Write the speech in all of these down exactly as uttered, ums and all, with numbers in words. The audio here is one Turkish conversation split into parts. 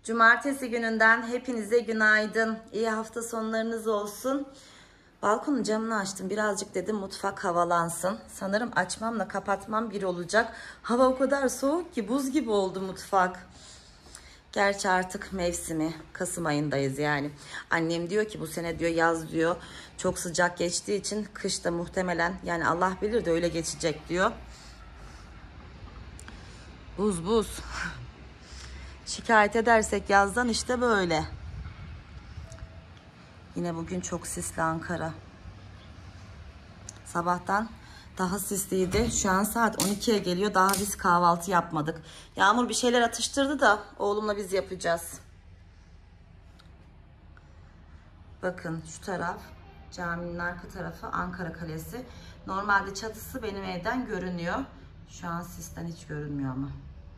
Cumartesi gününden hepinize günaydın. İyi hafta sonlarınız olsun. Balkonun camını açtım. Birazcık dedim mutfak havalansın. Sanırım açmamla kapatmam bir olacak. Hava o kadar soğuk ki buz gibi oldu mutfak. Gerçi artık mevsimi. Kasım ayındayız yani. Annem diyor ki bu sene diyor yaz diyor. Çok sıcak geçtiği için kış da muhtemelen yani Allah bilir de öyle geçecek diyor. Buz buz. Şikayet edersek yazdan işte böyle. Yine bugün çok sisli Ankara. Sabahtan daha sisliydi. Şu an saat on ikiye geliyor. Daha biz kahvaltı yapmadık. Yağmur bir şeyler atıştırdı da oğlumla biz yapacağız. Bakın şu taraf caminin arka tarafı Ankara Kalesi. Normalde çatısı benim evden görünüyor. Şu an sisten hiç görünmüyor ama.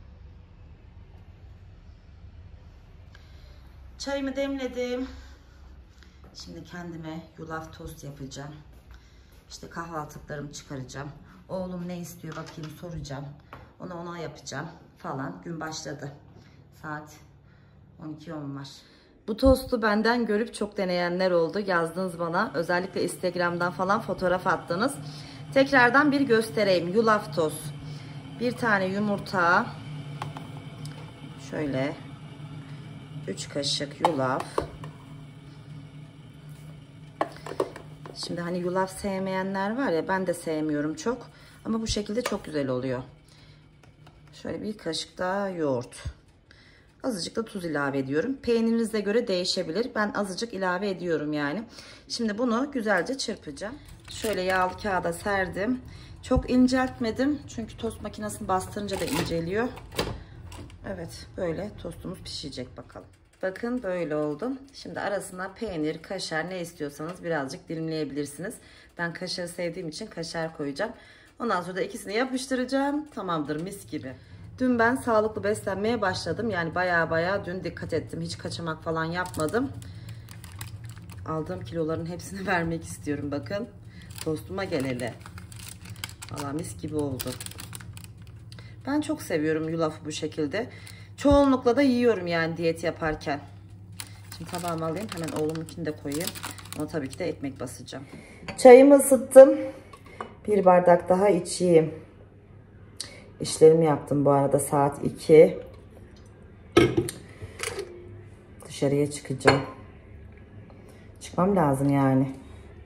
Çayımı demledim. Şimdi kendime yulaf tost yapacağım. İşte kahvaltılıklarımı çıkaracağım. Oğlum ne istiyor bakayım soracağım. Ona ona yapacağım falan. Gün başladı. Saat on iki on var. Bu tostu benden görüp çok deneyenler oldu. Yazdınız bana. Özellikle Instagram'dan falan fotoğraf attınız. Tekrardan bir göstereyim. Yulaf tost. Bir tane yumurta. Şöyle. üç kaşık yulaf. Şimdi hani yulaf sevmeyenler var ya, ben de sevmiyorum çok. Ama bu şekilde çok güzel oluyor. Şöyle bir kaşık daha yoğurt. Azıcık da tuz ilave ediyorum. Peynirinize göre değişebilir. Ben azıcık ilave ediyorum yani. Şimdi bunu güzelce çırpacağım. Şöyle yağlı kağıda serdim. Çok inceltmedim. Çünkü tost makinesini bastırınca da inceliyor. Evet, böyle tostumuz pişecek bakalım. Bakın böyle oldu. Şimdi arasına peynir, kaşar ne istiyorsanız birazcık dilimleyebilirsiniz. Ben kaşarı sevdiğim için kaşar koyacağım. Ondan sonra da ikisini yapıştıracağım. Tamamdır, mis gibi. Dün ben sağlıklı beslenmeye başladım. Yani baya baya dün dikkat ettim. Hiç kaçamak falan yapmadım. Aldığım kiloların hepsini vermek istiyorum bakın. Tostuma gel hele. Valla mis gibi oldu. Ben çok seviyorum yulafı bu şekilde. Çoğunlukla da yiyorum yani diyet yaparken. Şimdi tabağımı alayım. Hemen oğlumunkini de koyayım. Ama tabii ki de ekmek basacağım. Çayımı ısıttım. Bir bardak daha içeyim. İşlerimi yaptım bu arada. Saat iki. Dışarıya çıkacağım. Çıkmam lazım yani.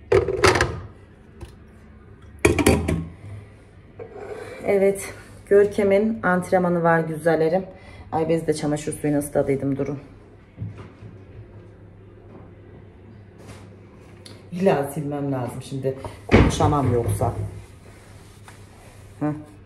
Evet. Görkem'in antrenmanı var güzellerim. Ay bez de çamaşır suyunu ısladıydım, durun. İlla silmem lazım şimdi. Konuşamam yoksa. Heh.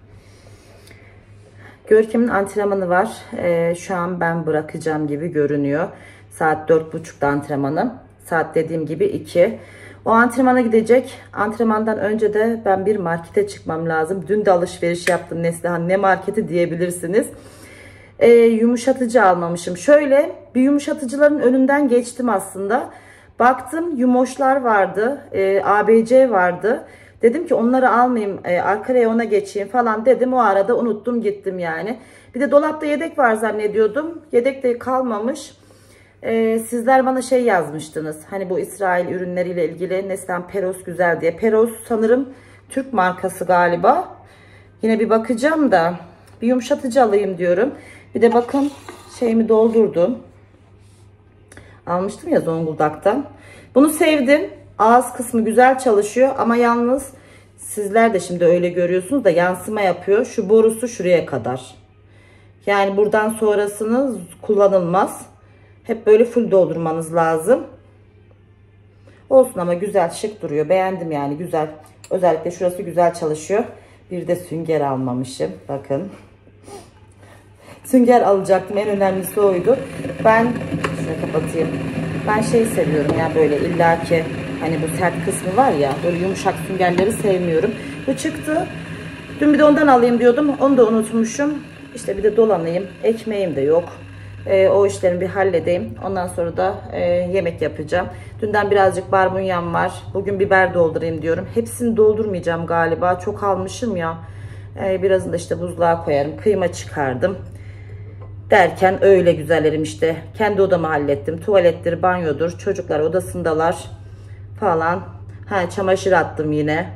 Görkem'in antrenmanı var. Ee, şu an ben bırakacağım gibi görünüyor. Saat dört buçukta antrenmanım. Saat dediğim gibi iki. O antrenmana gidecek. Antrenmandan önce de ben bir markete çıkmam lazım. Dün de alışveriş yaptım Neslihan. Ne marketi diyebilirsiniz. Ee, yumuşatıcı almamışım. Şöyle bir yumuşatıcıların önünden geçtim aslında. Baktım yumoşlar vardı. E, A B C vardı. Dedim ki onları almayayım. E, arka reyona geçeyim falan dedim. O arada unuttum gittim yani. Bir de dolapta yedek var zannediyordum. Yedek de kalmamış. E, sizler bana şey yazmıştınız. Hani bu İsrail ürünleriyle ilgili Neslihan Peros güzel diye. Peros sanırım Türk markası galiba. Yine bir bakacağım da bir yumuşatıcı alayım diyorum. Bir de bakın şeyimi doldurdum. Almıştım ya Zonguldak'tan. Bunu sevdim. Ağız kısmı güzel çalışıyor ama yalnız sizler de şimdi öyle görüyorsunuz da yansıma yapıyor. Şu borusu şuraya kadar. Yani buradan sonrasını kullanılmaz. Hep böyle full doldurmanız lazım. Olsun ama güzel, şık duruyor. Beğendim yani, güzel. Özellikle şurası güzel çalışıyor. Bir de sünger almamışım. Bakın. Sünger alacaktım. En önemlisi oydu. Ben şöyle kapatayım. Ben şey seviyorum ya, böyle illaki hani bu sert kısmı var ya, böyle yumuşak süngerleri sevmiyorum. Bu çıktı. Dün bir de ondan alayım diyordum. Onu da unutmuşum. İşte bir de dolanayım. Ekmeğim de yok. E, o işlerimi bir halledeyim. Ondan sonra da e, yemek yapacağım. Dünden birazcık barbunyam var. Bugün biber doldurayım diyorum. Hepsini doldurmayacağım galiba. Çok almışım ya. E, birazını da işte buzluğa koyarım. Kıyma çıkardım. Derken öyle güzellerim işte. Kendi odamı hallettim. Tuvalettir, banyodur. Çocuklar odasındalar falan. Ha, çamaşır attım yine.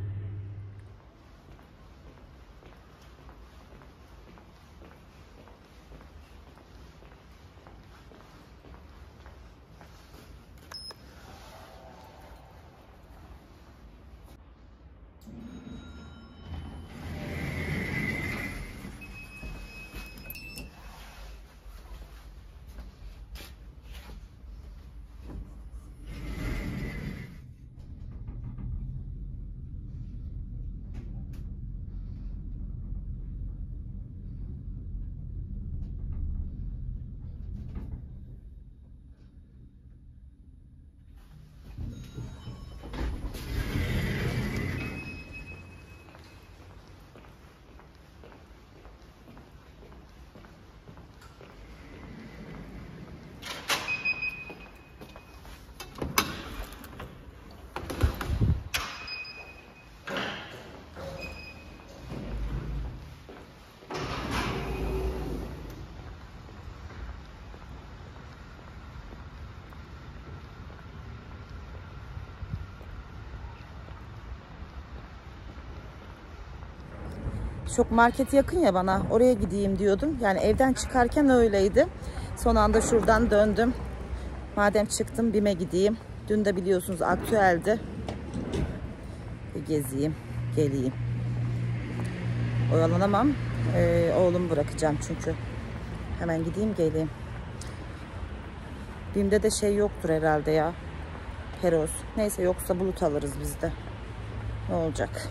Çok market yakın ya bana. Oraya gideyim diyordum. Yani evden çıkarken öyleydi. Son anda şuradan döndüm. Madem çıktım BİM'e gideyim. Dün de biliyorsunuz aktüeldi. Bir gezeyim, geleyim. Oyalanamam. Ee, oğlumu bırakacağım çünkü. Hemen gideyim, geleyim. BİM'de de şey yoktur herhalde ya. Peros. Neyse, yoksa bulut alırız biz de. Ne olacak?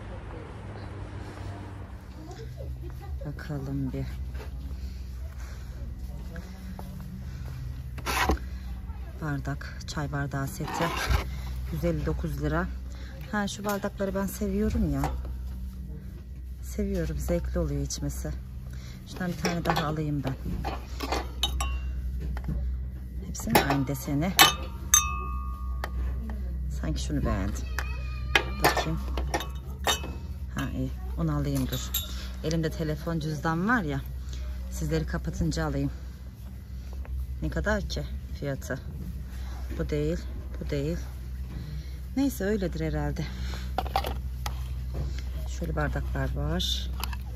Bakalım bir. Bardak, çay bardağı seti. yüz elli dokuz lira. Ha, şu bardakları ben seviyorum ya. Seviyorum. Zevkli oluyor içmesi. Şuradan bir tane daha alayım ben. Hepsinin aynı deseni. Sanki şunu beğendim. Bakayım. Ha, iyi. Onu alayım, dur. Elimde telefon, cüzdan var ya. Sizleri kapatınca alayım. Ne kadar ki fiyatı? Bu değil. Bu değil. Neyse, öyledir herhalde. Şöyle bardaklar var.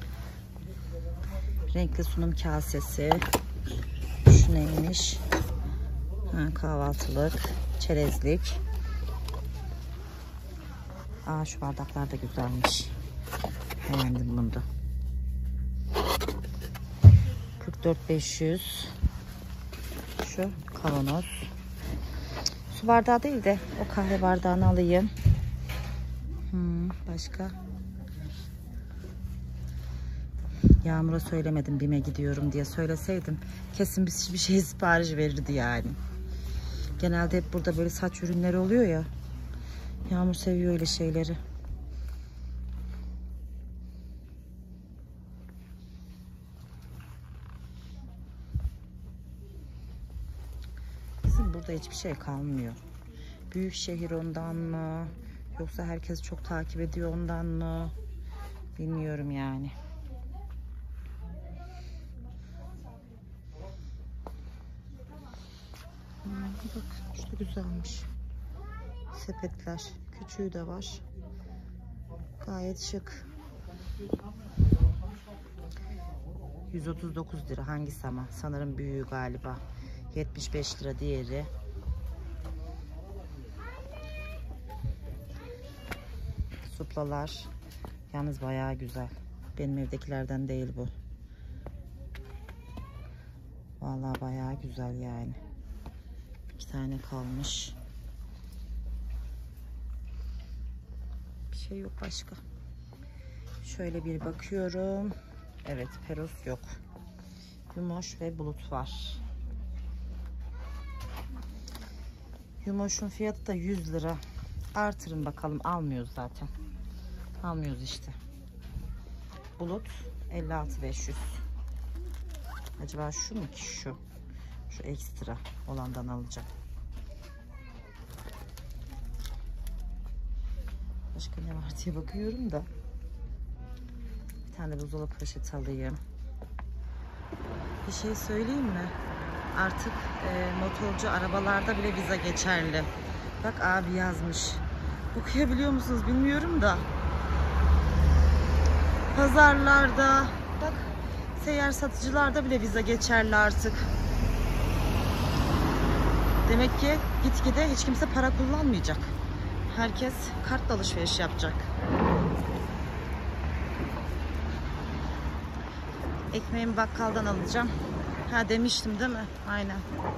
Renkli sunum kasesi. Şu neymiş? Ha, kahvaltılık. Çerezlik. Aa, şu bardaklar da güzelmiş. Beğendim bunu da. kırk dört bin beş yüz. Şu kavanoz. Su bardağı değil de o kahve bardağını alayım. Hmm, başka? Yağmur'a söylemedim BİM'e gidiyorum diye. Söyleseydim kesin bir, bir şey sipariş verirdi yani. Genelde hep burada böyle saç ürünleri oluyor ya. Yağmur seviyor öyle şeyleri. Bizim burada hiçbir şey kalmıyor. Büyük şehir ondan mı? Yoksa herkes çok takip ediyor ondan mı? Bilmiyorum yani. Hmm, bak, şu da güzelmiş. Sepetler. Küçüğü de var. Gayet şık. yüz otuz dokuz lira. Hangisi ama? Sanırım büyüğü galiba. yetmiş beş lira diğeri. Suplalar. Yalnız bayağı güzel. Benim evdekilerden değil bu. Vallahi bayağı güzel yani. İki tane kalmış. Bir şey yok başka. Şöyle bir bakıyorum. Evet, Peros yok. Yumoş ve bulut var. Yumoş'un fiyatı da yüz lira. Artırın bakalım. Almıyoruz zaten. Almıyoruz işte. Bulut elli altı bin beş yüz. Acaba şu mu ki şu? Şu ekstra olandan alacağım. Başka ne var diye bakıyorum da. Bir tane buzdolabı poşeti alayım. Bir şey söyleyeyim mi? Artık e, motorcu arabalarda bile vize geçerli. Bak abi yazmış. Okuyabiliyor musunuz bilmiyorum da. Pazarlarda, bak seyyar satıcılarda bile vize geçerli artık. Demek ki gitgide hiç kimse para kullanmayacak. Herkes kartla alışveriş yapacak. Ekmeğimi bakkaldan alacağım. Ha demiştim değil mi? Aynen.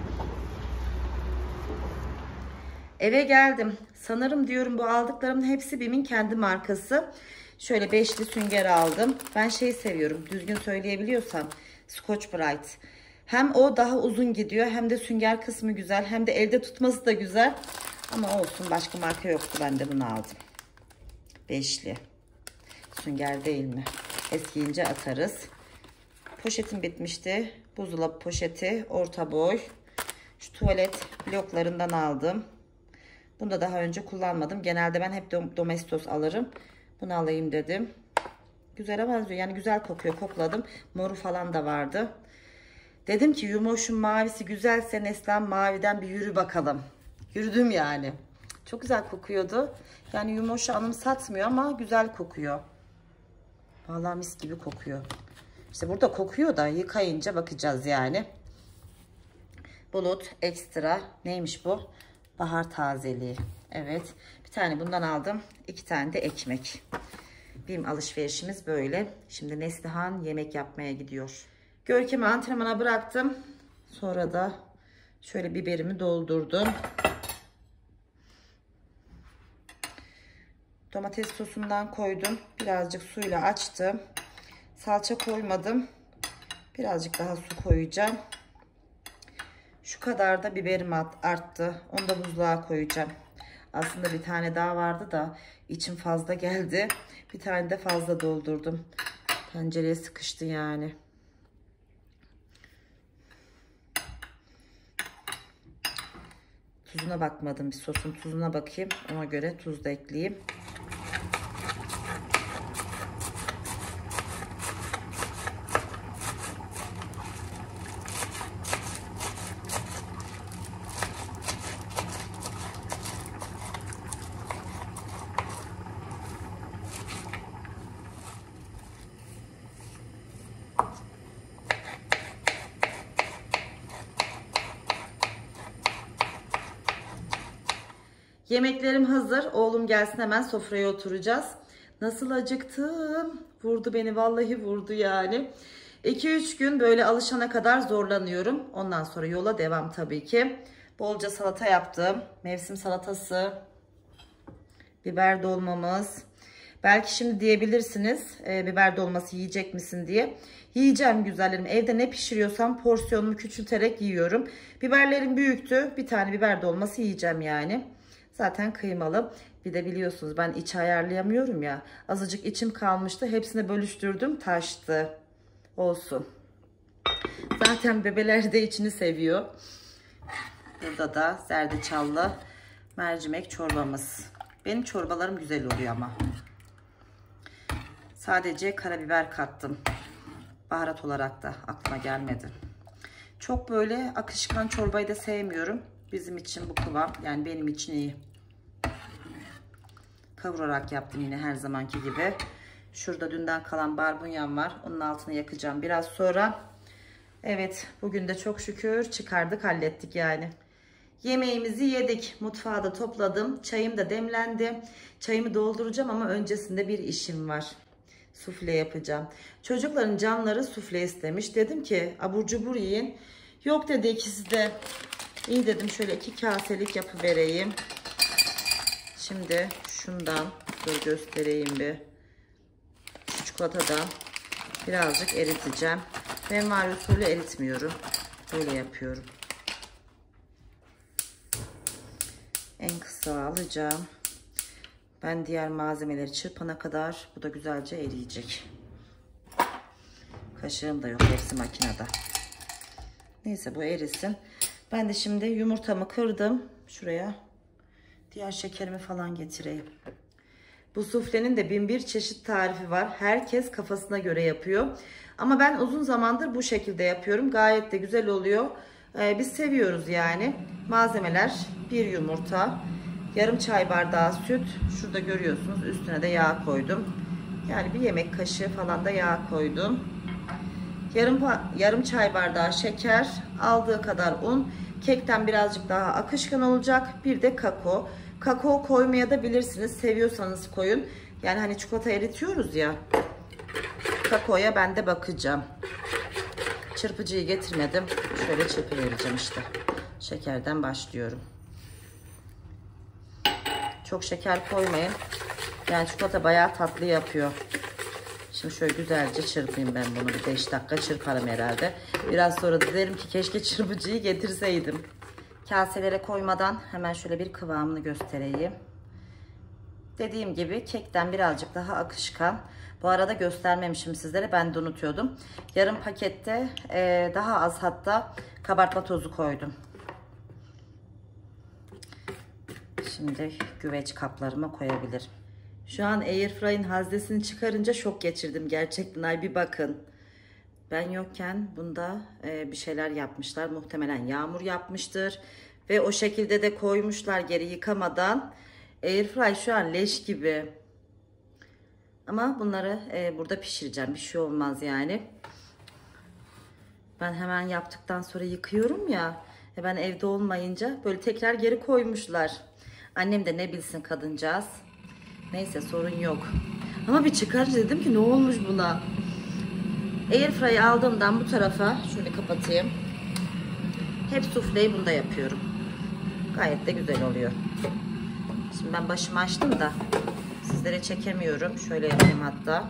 Eve geldim. Sanırım diyorum bu aldıklarımın hepsi BİM'in kendi markası. Şöyle beşli sünger aldım. Ben şeyi seviyorum. Düzgün söyleyebiliyorsam. Scotch Brite. Hem o daha uzun gidiyor hem de sünger kısmı güzel. Hem de elde tutması da güzel. Ama olsun, başka marka yoktu. Ben de bunu aldım. Beşli. Sünger değil mi? Eskiyince atarız. Poşetim bitmişti. Buzdolabı poşeti. Orta boy. Şu tuvalet bloklarından aldım. Bunu da daha önce kullanmadım. Genelde ben hep Domestos alırım. Bunu alayım dedim. Güzel benziyor. Yani güzel kokuyor. Kokladım. Moru falan da vardı. Dedim ki Yumoş'un mavisi güzelse Neslihan maviden bir yürü bakalım. Yürüdüm yani. Çok güzel kokuyordu. Yani Yumoş'u anımsatmıyor ama güzel kokuyor. Vallahi mis gibi kokuyor. İşte burada kokuyor da yıkayınca bakacağız yani. Bulut ekstra. Neymiş bu? Bahar tazeliği. Evet. Bir tane bundan aldım. İki tane de ekmek. Benim alışverişimiz böyle. Şimdi Neslihan yemek yapmaya gidiyor. Görkem'i antrenmana bıraktım. Sonra da şöyle biberimi doldurdum. Domates sosundan koydum. Birazcık suyla açtım. Salça koymadım. Birazcık daha su koyacağım. Şu kadar da biberim arttı. Onu da buzluğa koyacağım. Aslında bir tane daha vardı da içim fazla geldi. Bir tane de fazla doldurdum. Tencereye sıkıştı yani. Tuzuna bakmadım. Bir sosun tuzuna bakayım. Ona göre tuz da ekleyeyim. Yemeklerim hazır. Oğlum gelsin, hemen sofraya oturacağız. Nasıl acıktım. Vurdu beni, vallahi vurdu yani. iki üç gün böyle alışana kadar zorlanıyorum. Ondan sonra yola devam tabii ki. Bolca salata yaptım. Mevsim salatası. Biber dolmamız. Belki şimdi diyebilirsiniz e, biber dolması yiyecek misin diye. Yiyeceğim güzellerim. Evde ne pişiriyorsam porsiyonumu küçülterek yiyorum. Biberlerim büyüktü. Bir tane biber dolması yiyeceğim yani. Zaten kıymalı. Bir de biliyorsunuz ben iç ayarlayamıyorum ya. Azıcık içim kalmıştı. Hepsini bölüştürdüm. Taştı. Olsun. Zaten bebeler de içini seviyor. Burada da zerdeçallı mercimek çorbamız. Benim çorbalarım güzel oluyor ama. Sadece karabiber kattım. Baharat olarak da aklıma gelmedi. Çok böyle akışkan çorbayı da sevmiyorum. Bizim için bu kıvam, yani benim için iyi. Kavurarak yaptım yine her zamanki gibi. Şurada dünden kalan barbunyam var. Onun altını yakacağım biraz sonra. Evet, bugün de çok şükür çıkardık, hallettik yani. Yemeğimizi yedik. Mutfağı da topladım. Çayım da demlendi. Çayımı dolduracağım ama öncesinde bir işim var. Sufle yapacağım. Çocukların canları sufle istemiş. Dedim ki abur cubur yiyin. Yok dedi ikisi de. İyi dedim, şöyle iki kaselik yapıvereyim. Şimdi şundan dur göstereyim bir. Şu çikolatadan birazcık eriteceğim. Ben var usulü eritmiyorum. Böyle yapıyorum. En kısa alacağım. Ben diğer malzemeleri çırpana kadar bu da güzelce eriyecek. Kaşığım da yok, hepsi makinede. Neyse bu erisin. Ben de şimdi yumurtamı kırdım. Şuraya diğer şekerimi falan getireyim. Bu suflenin de bin bir çeşit tarifi var. Herkes kafasına göre yapıyor. Ama ben uzun zamandır bu şekilde yapıyorum. Gayet de güzel oluyor. Ee, biz seviyoruz yani. Malzemeler: bir yumurta, yarım çay bardağı süt. Şurada görüyorsunuz, üstüne de yağ koydum. Yani bir yemek kaşığı falan da yağ koydum. Yarım, yarım çay bardağı şeker, aldığı kadar un. Kekten birazcık daha akışkan olacak. Bir de kakao. Kakao koymaya da bilirsiniz. Seviyorsanız koyun. Yani hani çikolata eritiyoruz ya. Kakaoya ben de bakacağım. Çırpıcıyı getirmedim. Şöyle çırpıvereceğim işte. Şekerden başlıyorum. Çok şeker koymayın. Yani çikolata bayağı tatlı yapıyor. Şimdi şöyle güzelce çırpayım ben bunu. Bir beş dakika çırparım herhalde. Biraz sonra da derim ki keşke çırpıcıyı getirseydim. Kaselere koymadan hemen şöyle bir kıvamını göstereyim. Dediğim gibi kekten birazcık daha akışkan. Bu arada göstermemişim sizlere, ben de unutuyordum. Yarım pakette e, daha az hatta kabartma tozu koydum. Şimdi güveç kaplarıma koyabilirim. Şu an Airfryer'in haznesini çıkarınca şok geçirdim gerçekten. Ay bir bakın. Ben yokken bunda e, bir şeyler yapmışlar. Muhtemelen yağmur yapmıştır. Ve o şekilde de koymuşlar geri yıkamadan. Airfryer şu an leş gibi. Ama bunları e, burada pişireceğim. Bir şey olmaz yani. Ben hemen yaptıktan sonra yıkıyorum ya. E ben evde olmayınca böyle tekrar geri koymuşlar. Annem de ne bilsin kadıncağız. Neyse, sorun yok. Ama bir çıkarınca dedim ki ne olmuş buna? Airfryer'ı aldığımdan bu tarafa şöyle kapatayım. Hep sufleyi bunda yapıyorum. Gayet de güzel oluyor. Şimdi ben başımı açtım da sizlere çekemiyorum. Şöyle yapayım hatta.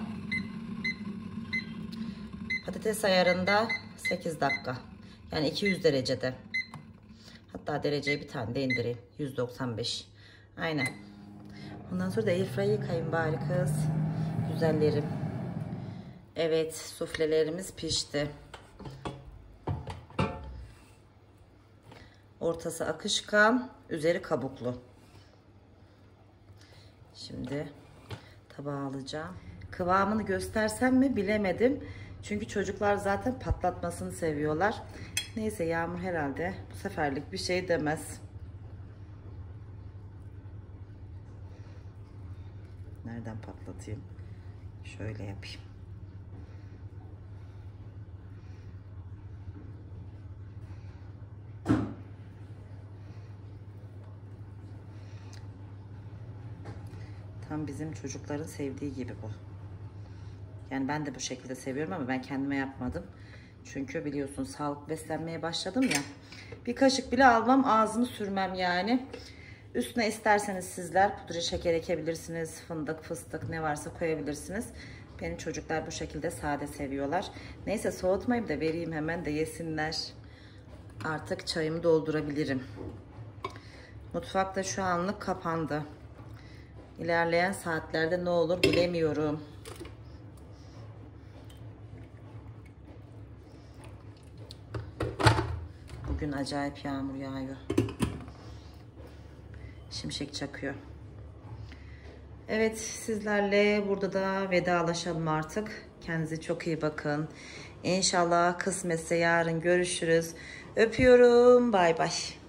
Patates ayarında sekiz dakika. Yani iki yüz derecede. Hatta dereceyi bir tane de indireyim. yüz doksan beş. Aynen. Ondan sonra da airfryer'ı yıkayayım bari kız. Güzellerim. Evet, suflelerimiz pişti. Ortası akışkan, üzeri kabuklu. Şimdi tabağa alacağım. Kıvamını göstersem mi bilemedim. Çünkü çocuklar zaten patlatmasını seviyorlar. Neyse, Yağmur herhalde bu seferlik bir şey demez. Nereden patlatayım? Şöyle yapayım. Tam bizim çocukların sevdiği gibi bu. Yani ben de bu şekilde seviyorum ama ben kendime yapmadım. Çünkü biliyorsun sağlıklı beslenmeye başladım ya. Bir kaşık bile almam, ağzımı sürmem yani. Üstüne isterseniz sizler pudra şeker ekebilirsiniz. Fındık, fıstık ne varsa koyabilirsiniz. Benim çocuklar bu şekilde sade seviyorlar. Neyse, soğutmayayım da vereyim hemen de yesinler. Artık çayımı doldurabilirim. Mutfak da şu anlık kapandı. İlerleyen saatlerde ne olur bilemiyorum. Bugün acayip yağmur yağıyor. Şimşek çakıyor. Evet, sizlerle burada da vedalaşalım artık. Kendinize çok iyi bakın. İnşallah kısmetse yarın görüşürüz. Öpüyorum. Bay bay.